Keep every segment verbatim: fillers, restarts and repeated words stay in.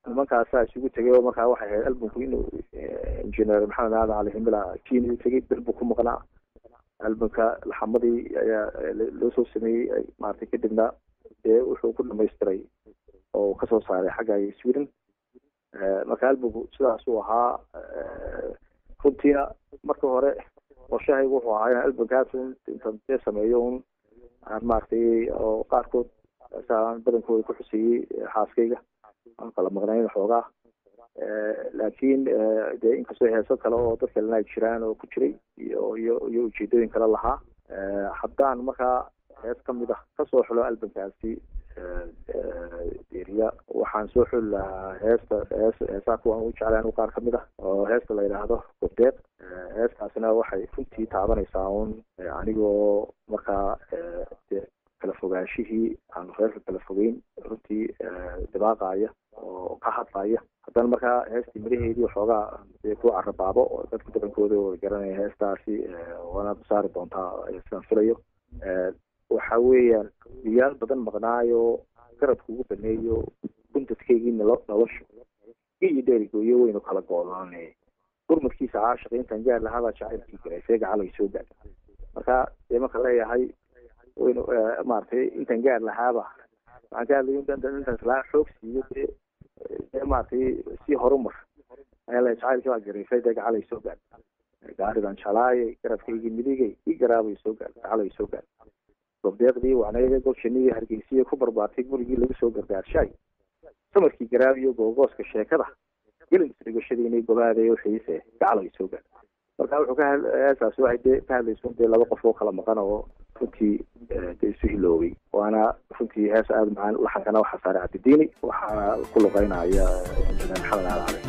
nimankaasaa isugu tegay oo markaa waxay ahayd albumku inuu injineer maxamed aadan cali himila kiini tegay dalbu ku maqnaa albumka laxamadii ayaa loo soo sameeyey maartay kadibna ee wuxuu ku dhamaystiray oo ka soo saaray xagga Sweden marka albumku sidaas uu ahaa runtii marka hore qorshahaygu wuxuu ahaa in albumkaas intaan sameeyo un aan maartay oo qaarkood saan badankooda ku xusiyey xaaskayga aan kala maqnayn xoogaa laakiin dee inkastoo heeso kale oo dadka kalena ay jiraan oo ku jiray iyo iyo iyo ujeedooyin kale lahaa haddaan markaa hees ka mid ah kasoo xulo albumkaasi deriya waxaan soo xuli lahaa heesta hees heesaa kuwaan u jeclaan qaar ka mid ah oo heesta la yidhaahdo gobdeed heestaasina waxay runtii taabanaysaa un anigoo markaa kala fogaanshihii aan reerka kala fogeyn runtii dibaaqaaya oo ka hadlaya haddana markaa heestii madaheedii waxoogaa ku carabaabo oo dadka badankooda way garanaya heestaasi waana saari doontaa sidaan filayo waxa weeyaan diyaal badan maqnaayo garabka ugu baneeyo buntadkeygii nolosha iyo dheerigooyo weynu kala goodaanay gurmadkiisa caashiqa intaan gaar lahaabaa jacaylkii garay seega calay soo gaar marka dee marka leeyahay waynu maaragtay intaan gaar lahaaba waxaan ka hadlay intaan islaa xoog siiyo dee dee maaragtay si horumar ayaa la jacaylkii baa garay seega calay soo gaar gaaridan jalaayay garabkaygii midigay i garaabay soo gaar calay soo gaar gobdeeqdii wacnayga golshanidii hargeysiya ku barbaartay gurigii lagu soo gargaarshay samarkii garaabiyo googooska sheekada gelinsigashadii inay gobaadaya wixiise gacalay soo gaar marka wuxuu ka heesaasi waxay dee ka hadlayso dee laba qof oo kala maqan oo runtii dee isu hiloobay waana runtii hees aada macaan laxankana waxaa saaray cabdidiini waxaa ku luqeynaya injineer maxamed aal cali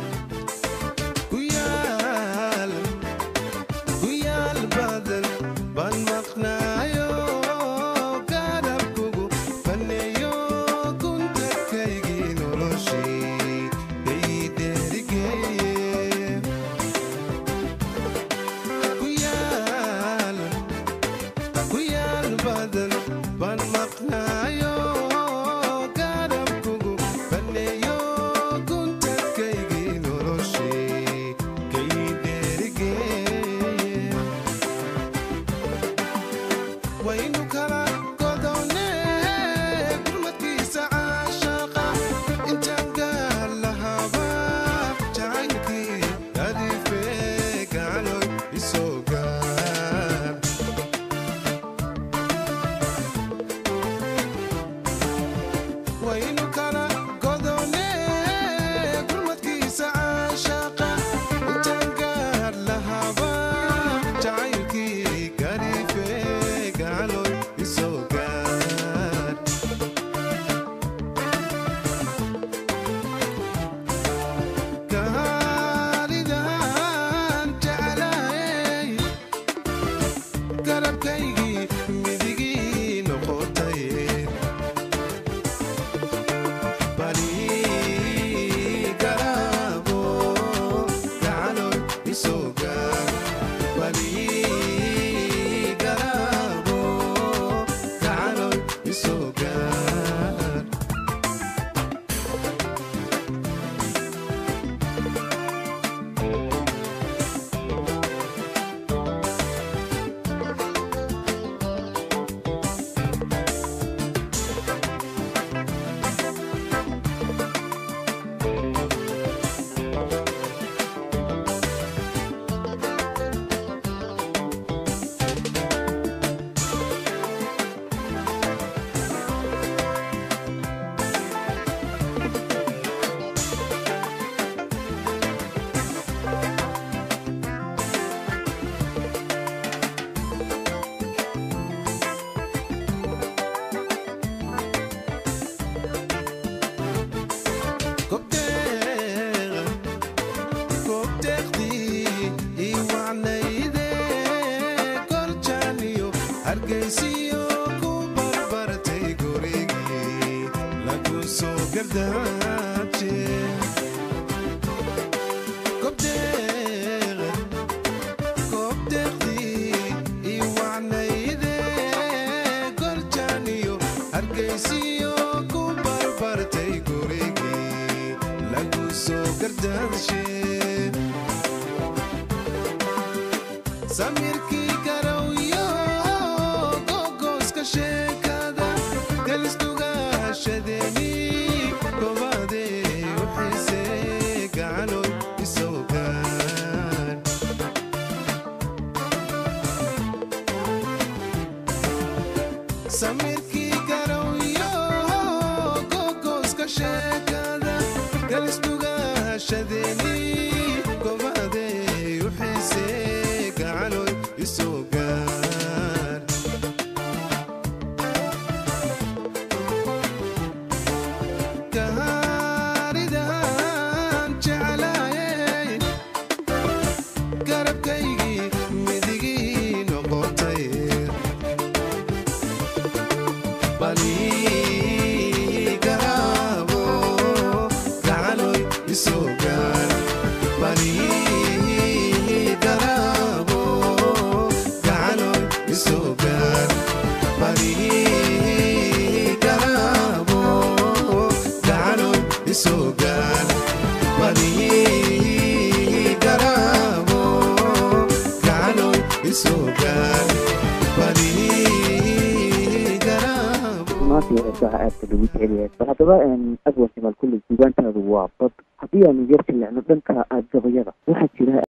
Hargeysiyo ku barbartay gurigii قرداشين سميركي كرويو قوقوس كشيكادا قلستوغا شدني كوبادي وحيسي قعلو يسوقان سميركي كرويو قوقوس كشيكادا قلستوغا شدني كوبادي وحيسي قعلو يسوقان كهاردان جعلاي قربكي مدقي نقطي بالي قرابو قعلو يسوقان بالي قرابو قعلو يسوقان بالي قرابو قعلو يسوقان بالي قرابو قعلو يسوقان بالي ما في ساعات اللي بتعليه فهذا إن أقوى شمال كل الجبان كانوا واقف حبيا نجرت اللي عندنا كأجزاء واحد شراء